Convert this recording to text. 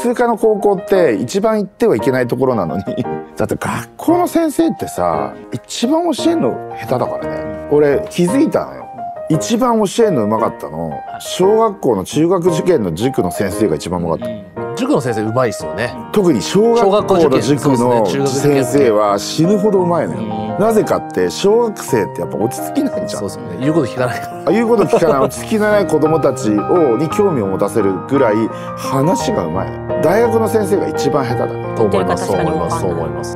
数科の高校って一番行ってはいけないところなのにだって学校の先生ってさ一番教えるの下手だからね。俺気づいたのよ。一番教えるのうまかったの小学校の中学受験の塾の先生が一番うまかった。 塾の先生うまいですよね。 特に小学校の塾の先生は死ぬほどうまいのよ。なぜかって小学生ってやっぱ落ち着きないじゃん。 そうですよね。言うこと聞かないから。 言うこと聞かない落ち着きのない子供たちに興味を持たせるぐらい話がうまいの。大学の先生が一番下手だね。 と思います。そう思います。そう思います。